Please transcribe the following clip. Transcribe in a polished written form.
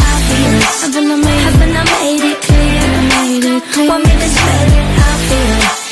obvious? Haven't I made it clear? Want me to spell it obvious?